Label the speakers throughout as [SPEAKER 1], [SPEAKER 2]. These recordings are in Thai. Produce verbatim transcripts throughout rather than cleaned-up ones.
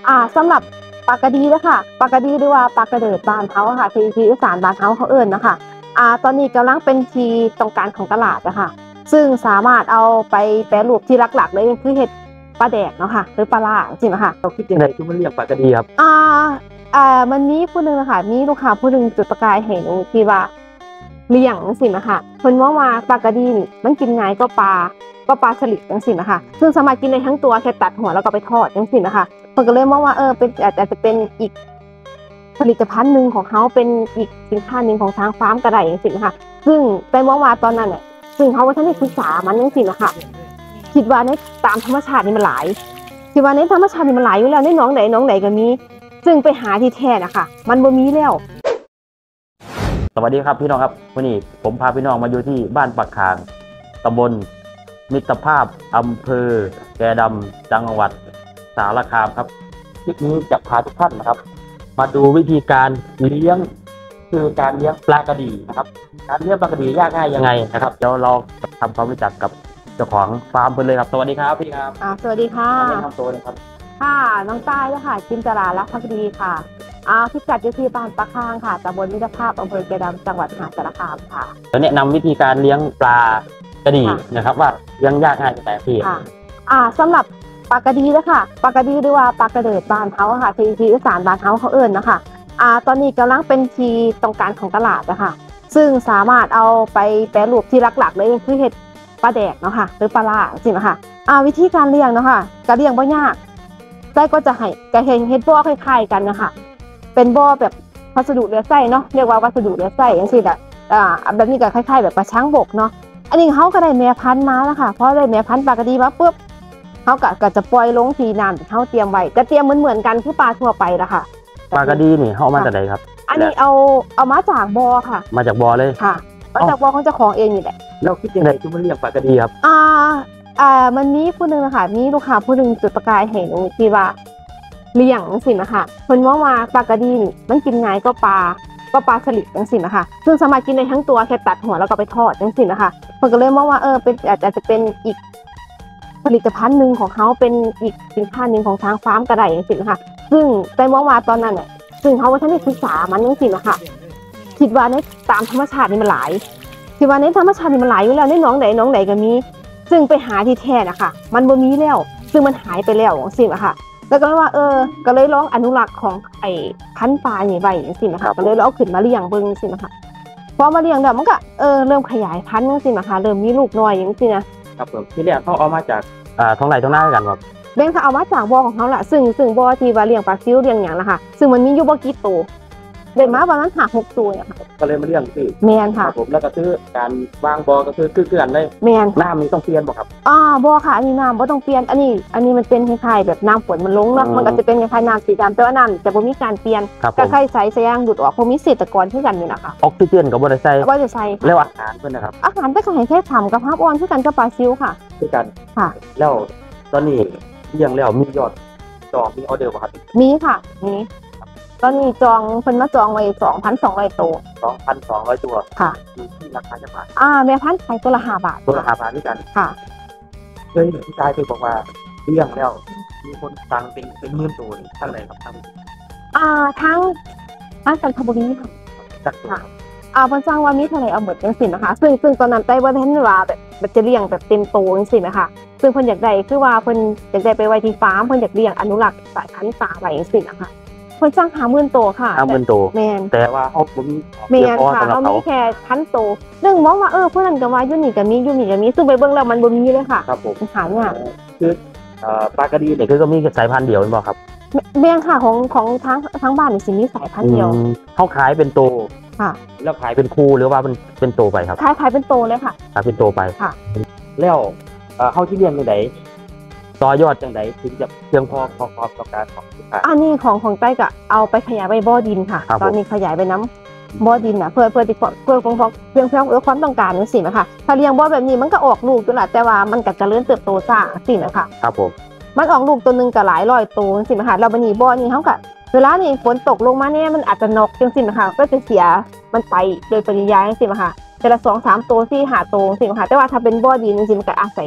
[SPEAKER 1] อ่าสำหรับปลากระดีนะคะปลากระดีหรือว่าปลากระเดิดบ้านเขาอะค่ะที่ที่อีสานบ้านเขาเขาเอิ้นนะคะอ่าตอนนี้กำลังเป็นที่ต้องการของตลาดนะคะซึ่งสามารถเอาไปแปรรูปที่หลักๆเลยคือเห็ดปลาแดกเนาะค่ะหรือปลาล่าจริงๆนะคะ
[SPEAKER 2] เราคิดยังไงที่มันเรียกปลากระดีครับ
[SPEAKER 1] อ่าอ่ามันมีผู้หนึ่งนะคะมีลูกค้าผู้หนึ่งจุดประกายเห็นที่ว่าเลี้ยงสินะคะเพิ่นว่าว่าปลากระดีนี่มันกินง่ายก็ปลาก็ปลาสลิดจังสินะคะซึ่งสามารถกินได้ทั้งตัวแค่ตัดหัวแล้วก็ไปทอดจังสินะคะเพิ่นก็เลยมองว่าเออเป็นอาจจะเป็นอีกผลิตภัณฑ์หนึ่งของเขาเป็นอีกสินค้าหนึ่งของทางฟาร์มก็ได้จังสินะคะซึ่งแต่มองว่าตอนนั้นเนี่ยซึ่งเขาว่าท่านได้ศึกษามันจังสินะคะคิดว่าในตามธรรมชาตินี่มันหลายคิดว่าในธรรมชาตินี่มันหลายอยู่แล้วในหนองไหนหนองไหนก็มีซึ่งไปหาที่แท้นะคะมันบ่มีแล้ว
[SPEAKER 2] สวัสดีครับพี่น้องครับวันนี้ผมพาพี่น้องมาอยู่ที่บ้านปักคางตำบลมิตรภาพอำเภอแกดำจังหวัดสารคามครับคลิปนี้จะพาทุกท่านนะครับมาดูวิธีการเลี้ยงคือการเลี้ยงปลากระดีนะครับการเลี้ยงปลากระดียากง่ายยังไงนะครับเดี๋ยวเราทำความรู้จักกับเจ้าของฟาร์มเพิ่นเลยครับสวัสดีครับพี่ครับ
[SPEAKER 1] อ่าสวัสดีค่ะ
[SPEAKER 2] แนะนำตัวเลยครับ
[SPEAKER 1] ค่ะน้องต้ายค่ะจินตราลักษณ์พักดีค่ะอ่าพิกัดอยู่ที่บ้านปักคางค่ะตำบลมิตรภาพอำเภอแกดำจังหวัดมหาสารคามค่ะ
[SPEAKER 2] จะแนะนำวิธีการเลี้ยงปลากระดีนะครับว่าเลี้ยงยากง่ายแต่พี่
[SPEAKER 1] ค่ะอ่าสำหรับปลากระดีนะคะปลากระดีหรือว่าปลากระเดิดบ้านเขาค่ะที่ที่อีสานบ้านเขาเขาเอิ้นนะคะอ่าตอนนี้กำลังเป็นที่ต้องการของตลาดนะคะซึ่งสามารถเอาไปแปรรูปที่หลักๆเลยคือเห็ดปลาแดกเนาะค่ะหรือปลาล่าจริงๆนะคะอ่าวิธีการเลี้ยงเนาะค่ะการเลี้ยงไม่ยากได้ก็จะให้จะเห็นเห็ดบ่อคล้ายๆกันนะคะเป็นบ่อแบบวัสดุเหลือใส้เนาะเรียกว่าวัสดุเหลือใส้อย่างนี้แหละอ่าแบบนี้ก็คล้ายๆแบบปลาช้างบกเนาะอันนี้เขาก็ได้แม่พันธุ์มาแล้วค่ะพอได้แม่พันธุ์ปลากระดีมาปุ๊บเขาก็ก็จะปล่อยลงที่น้ำที่เขาเตรียมไว้ก็เตรียมเหมือนเหมือนกันคือปลาทั่วไปละค่ะ
[SPEAKER 2] ปลากระดีนี่เขามาจากไหนครับ
[SPEAKER 1] อันนี้เอาเอามาจากบ่อค่ะ
[SPEAKER 2] มาจากบ่อเลย
[SPEAKER 1] ค่ะมาจากบ่อของเจ้าของเองนี่แหละ
[SPEAKER 2] เราคิดยังไงที่มันเรียกปลากระดีครับ
[SPEAKER 1] อ่าอ่ามันมีผู้หนึ่งนะคะมีลูกค้าผู้หนึ่งจุดประกายเห็นที่ว่าเลี้ยงสินะคะเพิ่นว่าว่าปลากระดีนี่มันกินง่ายก็ปลาก็ปลาสลิดจังสินะคะซึ่งสามารถกินได้ทั้งตัวแค่ตัดหัวแล้วก็ไปทอดจังสินะคะเพิ่นก็เลยมองว่าเออเป็นอาจจะเป็นอีกผลิตภัณฑ์หนึ่งของเขาเป็นอีกสินค้าหนึ่งของทางฟาร์มก็ได้จังสินะคะซึ่งแต่มองว่าตอนนั้นเนี่ยซึ่งเขาว่าท่านได้ศึกษามันจังสินะคะคิดว่าในตามธรรมชาตินี่มันหลายคิดว่าในธรรมชาตินี่มันหลายอยู่แล้วในหนองไหนหนองไหนก็มีซึ่งไปหาที่แท้นะคะมันบ่มีแล้วซึ่งมันหายไปแล้วจังซี่นะคะแล้วก็เลยว่าเออก็เลยลองอนุรักษ์ของไอ้พันธุ์ปลานี่ไว้จังซี่นะคะก็เลยเอาขึ้นมาเลี้ยงเบิ่งจังซี่นะคะพอมาเลี้ยงแล้วมันก็เออเริ่มขยายพันธุ์จังซี่นะคะเริ่มมีลูกน้อยจังซี่นะครับ
[SPEAKER 2] ผมที่แรกเขาเอามาจากอ่าท้องไร่ท้องนากันครับ
[SPEAKER 1] แบ่งเขาเอามาจากบ่อของเขาแหละซึ่งซึ่งบ่อที่ว่าเลี้ยงปลาซิวเลี้ยงหยังล่ะค่ะซึ่งมันมีอยู่บ่กี่ตัวได้มาประมาณห้าหกตัวเนี่ยค่ะ
[SPEAKER 2] ก็เลยมาเลี้ยงที่
[SPEAKER 1] แม่นค่ะ
[SPEAKER 2] ผมแล้วก็คือการวางบ่อก็คือคือเกลื่อนเลย
[SPEAKER 1] แม่น
[SPEAKER 2] น้ำนี่ต้องเปลี่ยนบ่ครับ
[SPEAKER 1] อ่าบ่ค่ะอันนี้น้ำบ่ต้องเปลี่ยนอันนี้อันนี้มันเป็นคล้ายๆแบบน้ำฝนมันลงเนาะมันก็จะเป็นคล้ายๆน้ำสีดำแต่ว่าน้ำจะบ่มีการเปลี่ยนก็คล้ายใส่สายางดูดออกเพราะมีเศษตะกอนคือกันนี่นะคะ
[SPEAKER 2] ออกซิเจนก็บ่ได้ใส่
[SPEAKER 1] บ่ได้ใส่
[SPEAKER 2] แล้วอาหารเพิ่นนะครับ
[SPEAKER 1] อาหารแต่ก็ให้แค่ทำกับภาพอ่อนคือกันกับปลาซิวค่ะ
[SPEAKER 2] คือกัน
[SPEAKER 1] ค่ะ
[SPEAKER 2] แล้วตอนนี้เลี้ยงแล้วมียอดจองมีออเดอร์บ่ครับ
[SPEAKER 1] มีค่ะมีตอนนี้จองเพิ่นมาจองไว้ สองพันสองร้อย ตัว
[SPEAKER 2] สองพันสองร้อย ตัว
[SPEAKER 1] ค่ะ
[SPEAKER 2] อยู่ที่ราคาจักบาท
[SPEAKER 1] อ่าแม่พันธุ์ขายตัวละห้าบาท
[SPEAKER 2] ตัวละห้าบาทด้วยกัน
[SPEAKER 1] ค่ะ
[SPEAKER 2] เคยเห็นพี่ชายเคยบอกว่าเลี้ยงแล้วมีคนสั่งเป็นเป็นหมื่นตัวเท่าไหร่ครับทั้ง
[SPEAKER 1] อ่าทั้งทั้งจันทบุรีค่ะ
[SPEAKER 2] จักตัว
[SPEAKER 1] อ่าเพิ่นสร้างว่ามีเท่าไหร่เอาหมดจังซี่นะคะซึ่งซึ่งตอนนั้นไต้บ่ทันว่าแบบแบบจะเลี้ยงแบบเต็มโตจังซี่นะคะซึ่งเพิ่นอยากได้คือว่าเพิ่นอยากได้ไปไว้ที่ฟาร์มเพิ่นอยากเลี้ยงอนุรักษ์สายพันธุ์ปลาไว้จังซี่นะคะเพิ่นสร้างห้าหมื่นตัวค่ะ
[SPEAKER 2] ห้าหมื่นตัว
[SPEAKER 1] แม่น
[SPEAKER 2] แต่ว่าเฮาบ่มี
[SPEAKER 1] แม่นค่ะเฮามีแค่พันตัวซึ่งมองว่าเออผู้นั้นก็ว่าอยู่นี่ก็มีอยู่นี่ก็มีซึ่งไปเบิ่งแล้วมันบ่มีเลยค่ะ
[SPEAKER 2] ครับผม
[SPEAKER 1] หายาก
[SPEAKER 2] คือเอ่อปลากระดีเนี่ยคือก็มีสายพันธุ์เดียวแม่นบ่ครับ
[SPEAKER 1] แม่นค่ะของของทั้งทั้งบ้านนี่สิมีสายพันธุ์เดียว
[SPEAKER 2] เฮาขายเป็นตัว
[SPEAKER 1] ค่ะ
[SPEAKER 2] แล้วขายเป็นคู่หรือว่ามันเป็นตัวไปครับ
[SPEAKER 1] ขายขายเป็นตัวเลยค่ะ
[SPEAKER 2] ขายเป็นตัวไป
[SPEAKER 1] ค่ะ
[SPEAKER 2] แล้วเอ่อเฮาสิเลี้ยงจังได๋ต่อยอดจังได๋ถึงจะเพียงพอพอความต้องการของลูกค้า
[SPEAKER 1] อันนี้ของของใต้ก็เอาไปขยายไปบ่อดินค่ะตอนนี้ขยายไปน้ำบ่อดินน่ะเพื่อเพื่อที่เพื่อของเพียงเพียงเอื้อความต้องการจังซี่นะคะถ้าเลี้ยงบ่อแบบนี้มันก็ออกลูกอยู่ล่ะแต่ว่ามันก็เจริญเติบโตช้าจังซี่นะคะ
[SPEAKER 2] ครับผม
[SPEAKER 1] มันออกลูกตัวนึงก็หลายร้อยตัวจังซี่นะคะแล้วบัดนี้บ่อนี้เฮาก็เวลานี่ฝนตกลงมาเนี่ยมันอาจจะนกจังซี่นะคะก็จะเสียมันไปโดยปริยายจังซี่นะคะแต่ละ สอง สาม ตัว สี่ ห้า ตัวจังซี่นะคะแต่ว่าถ้าเป็นบ่อดินจังซี่มันก็อาศัย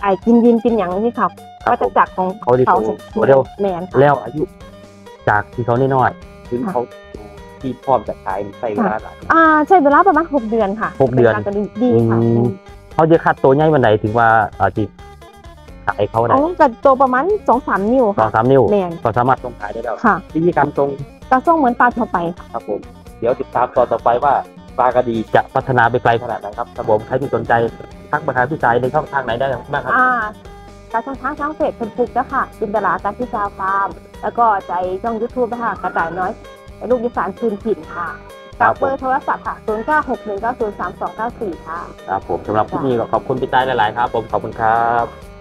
[SPEAKER 1] ไอ้กินยินกินหยังที่เขาก็จะจักของ
[SPEAKER 2] เขาที่
[SPEAKER 1] เขา
[SPEAKER 2] ตัวเดียว
[SPEAKER 1] แมนค่ะ
[SPEAKER 2] แล้วอายุจากที่เขาน้อยๆถึงเขาที่พร้อมจะขายใส่เวลาหลาย
[SPEAKER 1] อ่าใช้เวลาประมาณหกเดือนค่ะ
[SPEAKER 2] หกเดือน
[SPEAKER 1] ป็การกระดีดีค่ะ
[SPEAKER 2] อืมเขาจะคัดตัวใหญ่วันไหนถึงว่าอาที่ขายเขาได้
[SPEAKER 1] อ๋อกับตัวประมาณสองสามนิ้ว
[SPEAKER 2] สอ
[SPEAKER 1] ค่ะ
[SPEAKER 2] งสามนิ้ว
[SPEAKER 1] แมน
[SPEAKER 2] ก็สามารถส่งขายได้แล้ว
[SPEAKER 1] ค่ะ
[SPEAKER 2] วิธีการส่ง
[SPEAKER 1] กระส่งเหมือนปลาทั่วไปค่ะ
[SPEAKER 2] ครับผมเดี๋ยวติดตามตอนต่อไปว่าปลากระดีจะพัฒนาไปไกลขนาดไหนครับครับผมใครที่สนใจทักมาหาพี่สายในช่องทางไหนได้บ้างครับ
[SPEAKER 1] อ่าการช่องทางช่องเฟซเฟซบุ๊กแล้วค่ะจินตลาการพิจาฟาร์มแล้วก็ใจช่องยูทูบนะคะกระต่ายน้อยลูกอีสานคืนถิ่นค่ะ
[SPEAKER 2] ครั
[SPEAKER 1] กั
[SPEAKER 2] บบ ผม
[SPEAKER 1] เบอร์โทรศัพท์ค่ะศูนย์เก้าหกหนึ่งเก้าศูนย์สามสองเก้าสี่ค่ะ
[SPEAKER 2] ครับผมสำหรับที่นี่ก็ขอบคุณพี่สายหลาย ๆ ครับ ผมขอบคุณครับ